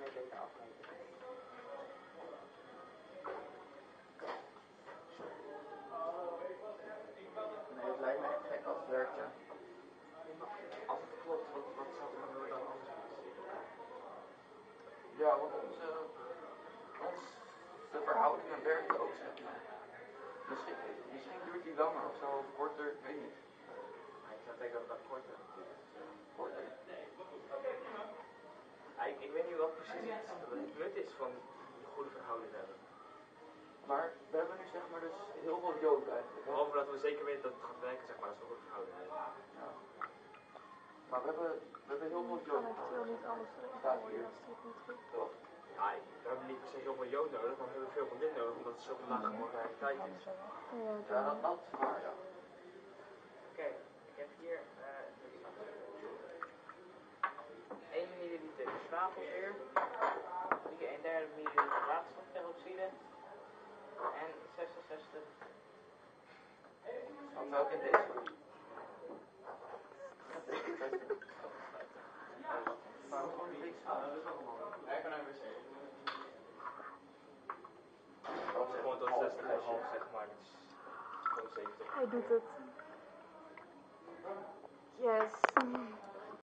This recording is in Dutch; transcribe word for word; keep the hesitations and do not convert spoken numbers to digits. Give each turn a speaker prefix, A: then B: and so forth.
A: je beter afmeten.
B: Nee, het lijkt me echt gek als het werkt, ja.
A: Nee, maar als het klopt, wat, wat zou er dan anders moeten?
B: Ja, want onze, onze verhoudingen werken ook, zeg maar. Misschien, misschien duurt die langer of zo, of korter, ik weet niet.
A: Maar ik zou denken dat dat korter duurt.
B: Korter?
A: Ja, ik, ik weet niet wat precies het nut is van een goede verhouding hebben.
B: Maar we hebben nu zeg maar dus heel veel joden eigenlijk.
A: Behalve dat we zeker weten dat het gaat werken, zeg maar, als we een goede verhouding hebben.
B: Ja. Maar we hebben, we hebben heel veel
C: Ik
B: jood.
C: kan eventueel niet alles erin
B: Staat
C: gooien
B: hier.
C: als dit niet goed is.
B: Toch?
A: Ja, we hebben niet per se zoveel jood nodig, maar we hebben veel van dit nodig, omdat het zoveel lage moraliteit is.
C: Ja,
B: Ja, dat, dat is waar, ja.
A: Oké, okay, ik heb hier uh, één milliliter zwavelzuur, een derde milliliter waterstofperoxide en zesenzestig.
B: Wat zou ik in deze doen? Waarom gewoon niet niks aan? Dat is ook wel.
A: Even naar de wc.
B: Dat is
A: Gewoon tot zestig komma vijf zeg maar, dat is gewoon zeventig.
C: Hij doet het. Yes.